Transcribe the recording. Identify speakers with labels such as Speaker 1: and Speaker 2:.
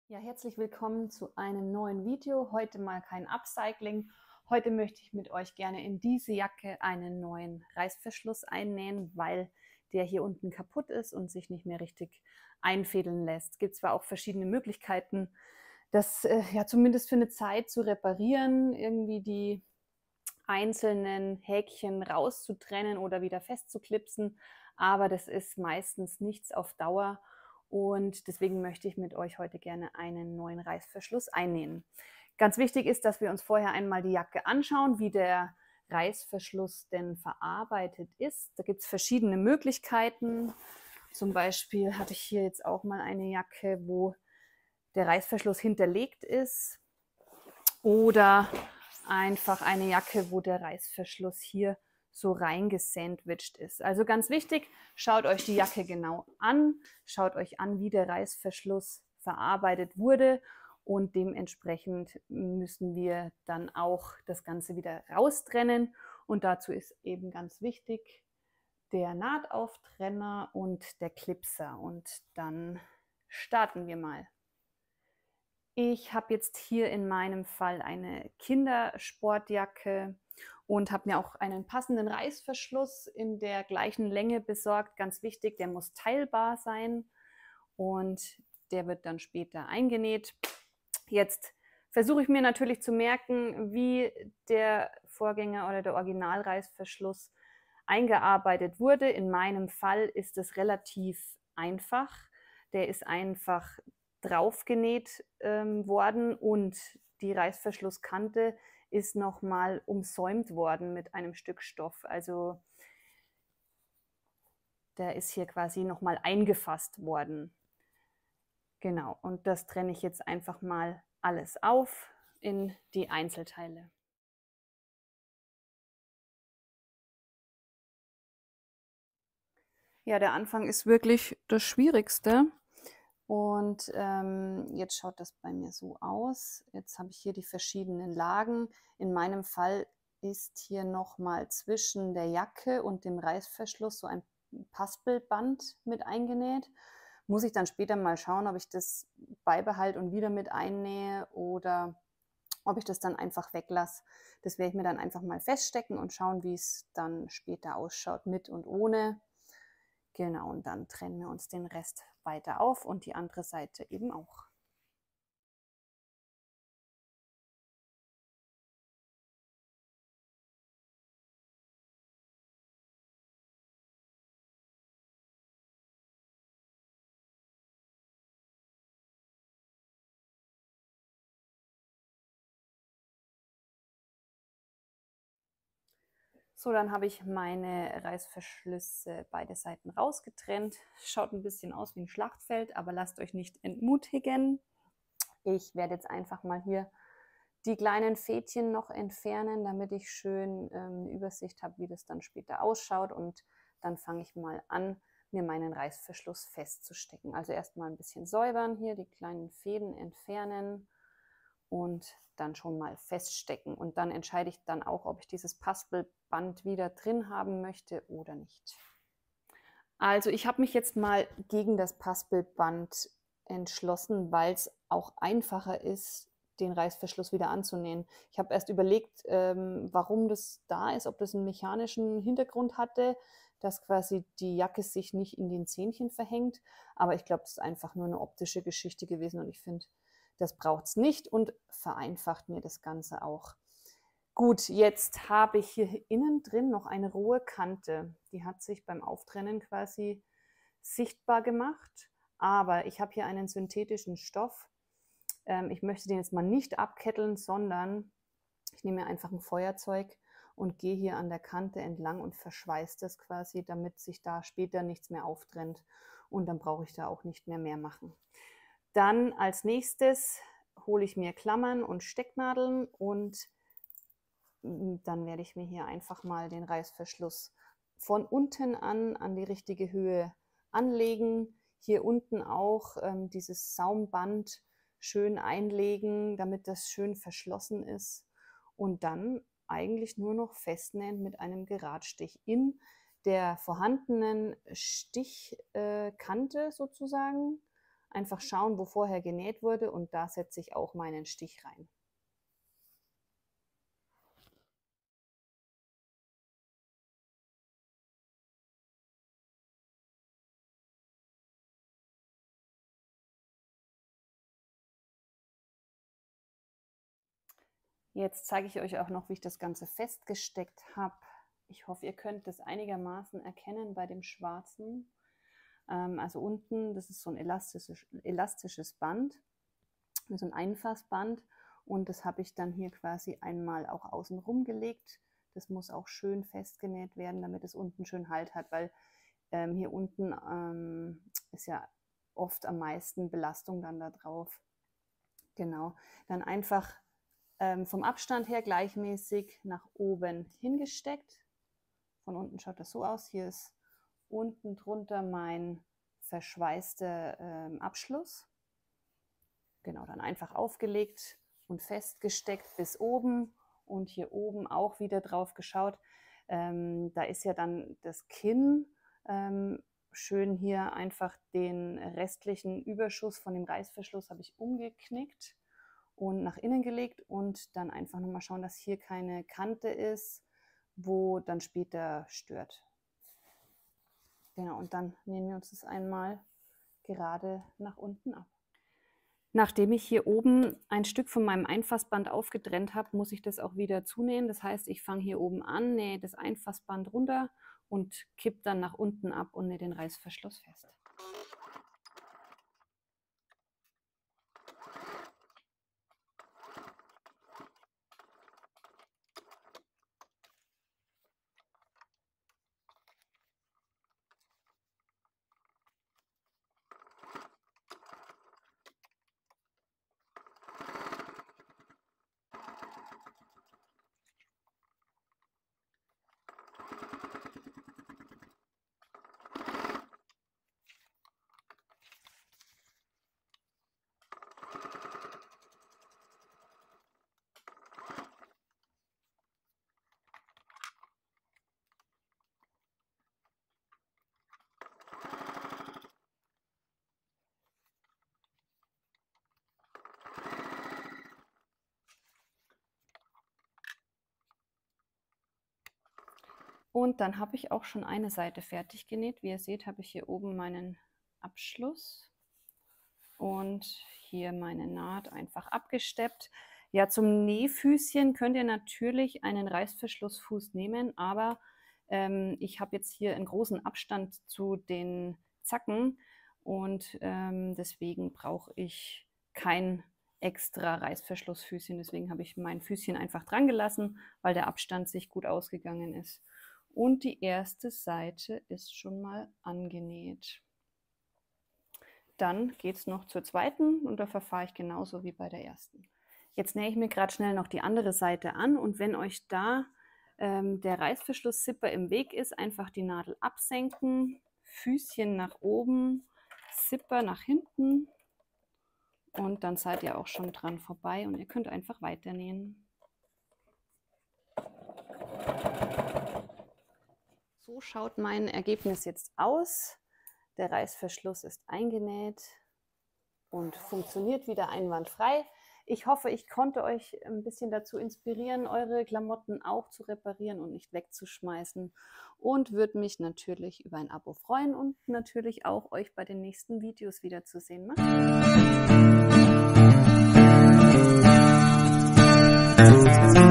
Speaker 1: Ja, herzlich willkommen zu einem neuen Video. Heute mal kein Upcycling. Heute möchte ich mit euch gerne in diese Jacke einen neuen Reißverschluss einnähen, weil der hier unten kaputt ist und sich nicht mehr richtig einfädeln lässt. Es gibt zwar auch verschiedene Möglichkeiten, das ja zumindest für eine Zeit zu reparieren, irgendwie die einzelnen Häkchen rauszutrennen oder wieder festzuklipsen, aber das ist meistens nichts auf Dauer und deswegen möchte ich mit euch heute gerne einen neuen Reißverschluss einnähen. Ganz wichtig ist, dass wir uns vorher einmal die Jacke anschauen, wie der Reißverschluss denn verarbeitet ist. Da gibt es verschiedene Möglichkeiten. Zum Beispiel hatte ich hier jetzt auch mal eine Jacke, wo der Reißverschluss hinterlegt ist, oder einfach eine Jacke, wo der Reißverschluss hier so reingesandwiched ist. Also ganz wichtig, schaut euch die Jacke genau an, schaut euch an, wie der Reißverschluss verarbeitet wurde und dementsprechend müssen wir dann auch das Ganze wieder raustrennen und dazu ist eben ganz wichtig der Nahtauftrenner und der Clipser und dann starten wir mal. Ich habe jetzt hier in meinem Fall eine Kindersportjacke und habe mir auch einen passenden Reißverschluss in der gleichen Länge besorgt. Ganz wichtig, der muss teilbar sein und der wird dann später eingenäht. Jetzt versuche ich mir natürlich zu merken, wie der Vorgänger oder der Originalreißverschluss eingearbeitet wurde. In meinem Fall ist es relativ einfach. Der ist einfach draufgenäht worden und die Reißverschlusskante ist nochmal umsäumt worden mit einem Stück Stoff. Also der ist hier quasi nochmal eingefasst worden. Genau, und das trenne ich jetzt einfach mal alles auf in die Einzelteile. Ja, der Anfang ist wirklich das Schwierigste. Und jetzt schaut das bei mir so aus. Jetzt habe ich hier die verschiedenen Lagen. In meinem Fall ist hier nochmal zwischen der Jacke und dem Reißverschluss so ein Paspelband mit eingenäht. Muss ich dann später mal schauen, ob ich das beibehalte und wieder mit einnähe oder ob ich das dann einfach weglasse. Das werde ich mir dann einfach mal feststecken und schauen, wie es dann später ausschaut, mit und ohne. Genau, und dann trennen wir uns den Rest weiter auf und die andere Seite eben auch. So, dann habe ich meine Reißverschlüsse beide Seiten rausgetrennt. Schaut ein bisschen aus wie ein Schlachtfeld, aber lasst euch nicht entmutigen. Ich werde jetzt einfach mal hier die kleinen Fädchen noch entfernen, damit ich schön eine Übersicht habe, wie das dann später ausschaut. Und dann fange ich mal an, mir meinen Reißverschluss festzustecken. Also erstmal ein bisschen säubern, hier die kleinen Fäden entfernen und dann schon mal feststecken. Und dann entscheide ich dann auch, ob ich dieses Paspelband wieder drin haben möchte oder nicht. Also ich habe mich jetzt mal gegen das Paspelband entschlossen, weil es auch einfacher ist, den Reißverschluss wieder anzunähen. Ich habe erst überlegt, warum das da ist, ob das einen mechanischen Hintergrund hatte, dass quasi die Jacke sich nicht in den Zähnchen verhängt. Aber ich glaube, es ist einfach nur eine optische Geschichte gewesen und ich finde, das braucht es nicht und vereinfacht mir das Ganze auch. Gut, jetzt habe ich hier innen drin noch eine rohe Kante. Die hat sich beim Auftrennen quasi sichtbar gemacht. Aber ich habe hier einen synthetischen Stoff. Ich möchte den jetzt mal nicht abketteln, sondern ich nehme mir einfach ein Feuerzeug und gehe hier an der Kante entlang und verschweiße das quasi, damit sich da später nichts mehr auftrennt. Und dann brauche ich da auch nicht mehr machen. Dann als nächstes hole ich mir Klammern und Stecknadeln und dann werde ich mir hier einfach mal den Reißverschluss von unten an die richtige Höhe anlegen. Hier unten auch dieses Saumband schön einlegen, damit das schön verschlossen ist. Und dann eigentlich nur noch festnähen mit einem Geradstich in der vorhandenen Stichkante sozusagen. Einfach schauen, wo vorher genäht wurde, und da setze ich auch meinen Stich rein. Jetzt zeige ich euch auch noch, wie ich das Ganze festgesteckt habe. Ich hoffe, ihr könnt das einigermaßen erkennen bei dem Schwarzen. Also unten, das ist so ein elastisches Band, so ein Einfassband, und das habe ich dann hier quasi einmal auch außen rum gelegt. Das muss auch schön festgenäht werden, damit es unten schön Halt hat, weil hier unten ist ja oft am meisten Belastung dann da drauf. Genau, dann einfach vom Abstand her gleichmäßig nach oben hingesteckt. Von unten schaut das so aus. Hier ist unten drunter mein verschweißter Abschluss. Genau, dann einfach aufgelegt und festgesteckt bis oben, und hier oben auch wieder drauf geschaut. Da ist ja dann das Kinn. Schön hier einfach den restlichen Überschuss von dem Reißverschluss habe ich umgeknickt und nach innen gelegt, und dann einfach nochmal schauen, dass hier keine Kante ist, wo dann später stört. Genau, und dann nähen wir uns das einmal gerade nach unten ab. Nachdem ich hier oben ein Stück von meinem Einfassband aufgetrennt habe, muss ich das auch wieder zunähen. Das heißt, ich fange hier oben an, nähe das Einfassband runter und kippe dann nach unten ab und nähe den Reißverschluss fest. Und dann habe ich auch schon eine Seite fertig genäht. Wie ihr seht, habe ich hier oben meinen Abschluss und hier meine Naht einfach abgesteppt. Ja, zum Nähfüßchen könnt ihr natürlich einen Reißverschlussfuß nehmen, aber ich habe jetzt hier einen großen Abstand zu den Zacken, und deswegen brauche ich kein extra Reißverschlussfüßchen. Deswegen habe ich mein Füßchen einfach dran gelassen, weil der Abstand sich gut ausgegangen ist. Und die erste Seite ist schon mal angenäht. Dann geht es noch zur zweiten, und da verfahre ich genauso wie bei der ersten. Jetzt nähe ich mir gerade schnell noch die andere Seite an, und wenn euch da der Reißverschluss-Zipper im Weg ist, einfach die Nadel absenken, Füßchen nach oben, Zipper nach hinten, und dann seid ihr auch schon dran vorbei, und ihr könnt einfach weiter nähen. So schaut mein Ergebnis jetzt aus. Der Reißverschluss ist eingenäht und funktioniert wieder einwandfrei. Ich hoffe, ich konnte euch ein bisschen dazu inspirieren, eure Klamotten auch zu reparieren und nicht wegzuschmeißen, und würde mich natürlich über ein Abo freuen und natürlich auch euch bei den nächsten Videos wiederzusehen. Macht's gut!